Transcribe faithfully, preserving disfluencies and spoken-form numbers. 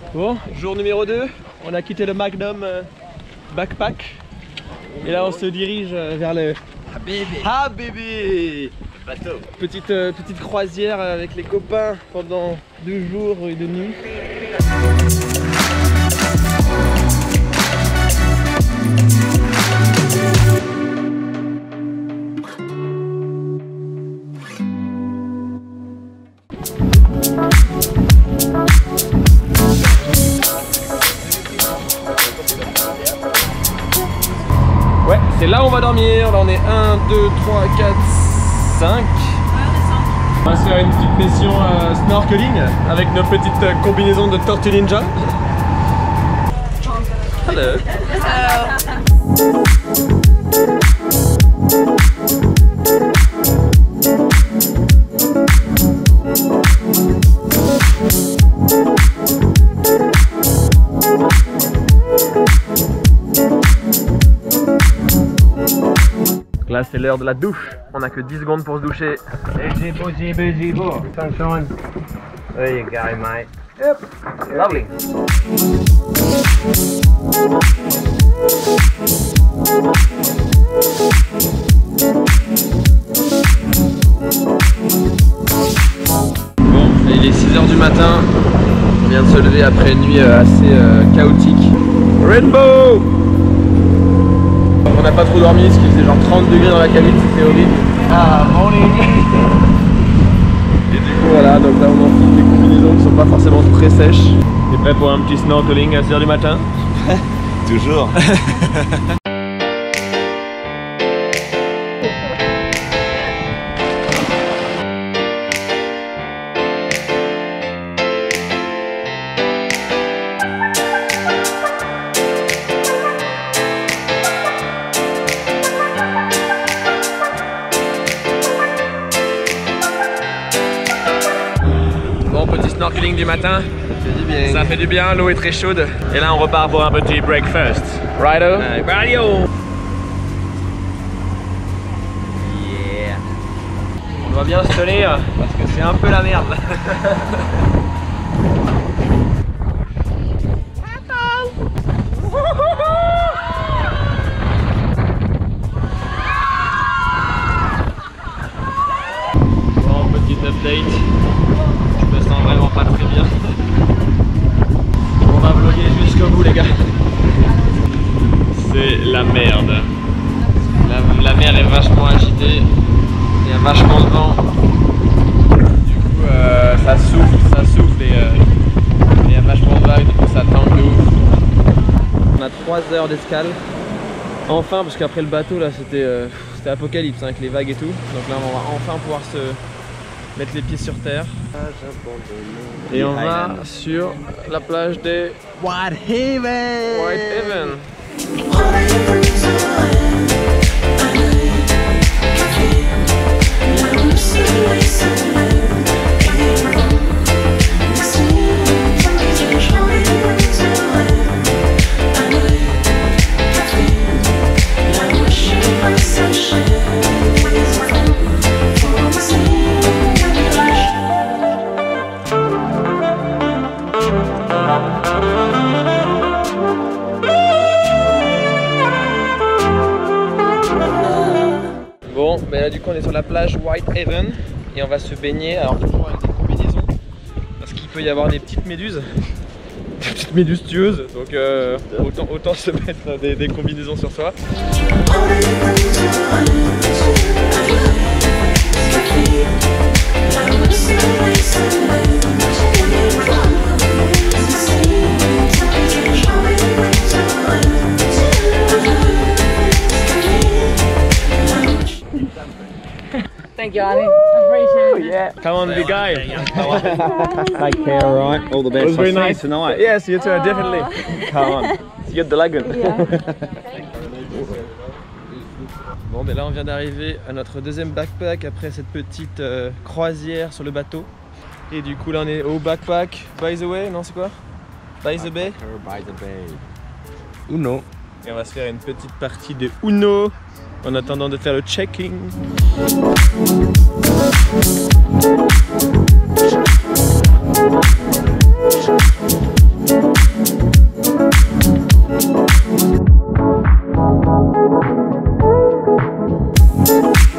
Bon, jour numéro deux, on a quitté le Magnum euh, Backpack. Et là on se dirige vers le Habibi. Habibi. Bateau. Petite, euh, petite croisière avec les copains pendant deux jours et deux nuits. Ouais, c'est là où on va dormir. Là on est un, deux, trois, quatre, cinq. On va se faire une petite mission euh, snorkeling avec nos petites euh, combinaisons de Tortue Ninja. Hello. Hello. Là c'est l'heure de la douche, on a que dix secondes pour se doucher. Zibo, zibo, zibo. Sunshine. There you go, mate. Yep. Lovely. Bon, il est six heures du matin, on vient de se lever après une nuit assez euh, chaotique. Rainbow! On n'a pas trop dormi, parce qu'il faisait genre trente degrés dans la cabine, c'était horrible. Ah, morning. Et du coup voilà, donc là on enfile des combinaisons qui sont pas forcément très sèches. T'es prêt pour un petit snorkeling à six heures du matin? Toujours. Bon, petit snorkeling du matin. Ça fait du bien. Ça fait du bien, l'eau est très chaude. Et là on repart pour un petit breakfast. Righto? Allez, Radio! Yeah. On doit bien se tenir parce que c'est un peu la merde. Bon, petite update. Je me sens vraiment pas très bien. On va vlogger jusqu'au bout les gars. C'est la merde. La, la mer est vachement agitée. Il y a vachement de vent. Du coup euh, ça souffle, ça souffle et euh, il y a vachement de vagues, du coup ça tangue de ouf. On a trois heures d'escale. Enfin, parce qu'après le bateau là c'était euh, c'était apocalypse hein, avec les vagues et tout. Donc là on va enfin pouvoir se mettre les pieds sur terre. Et on va sur la plage des Whitehaven. Whitehaven. Bon, ben là du coup on est sur la plage Whitehaven et on va se baigner, alors toujours avec des combinaisons parce qu'il peut y avoir des petites méduses, des petites méduses tueuses, donc euh, autant, autant se mettre des, des combinaisons sur soi. Thank you, Ali. Appreciate it. Yeah. Come on, big guy. Take care, alright? All the best. It was very I'll see you nice tonight. Yes, you too, definitely. Come on. See you at the lagoon. Bon, ben là on vient d'arriver à notre deuxième backpack après cette petite euh, croisière sur le bateau. Et du coup là on est au backpack by the way, non c'est quoi? By the bay. By the bay. Uno. Et on va se faire une petite partie de Uno en attendant de faire le check-in. Ciao.